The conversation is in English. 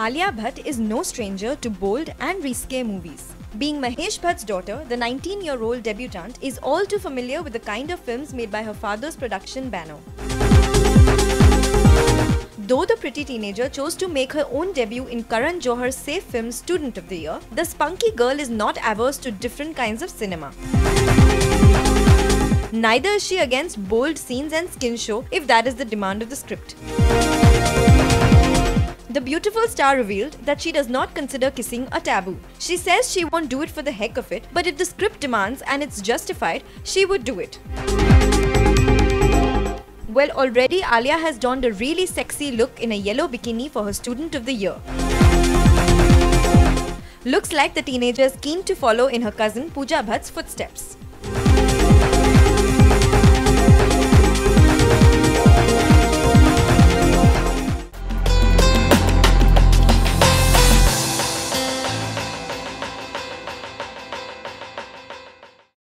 Alia Bhatt is no stranger to bold and risque movies. Being Mahesh Bhatt's daughter, the 19-year-old debutante is all too familiar with the kind of films made by her father's production banner. Though the pretty teenager chose to make her own debut in Karan Johar's safe film Student of the Year, the spunky girl is not averse to different kinds of cinema. Neither is she against bold scenes and skin show if that is the demand of the script. The beautiful star revealed that she does not consider kissing a taboo. She says she won't do it for the heck of it, but if the script demands and it's justified, she would do it. Well, already Alia has donned a really sexy look in a yellow bikini for her Student of the Year. Looks like the teenager is keen to follow in her cousin Pooja Bhatt's footsteps.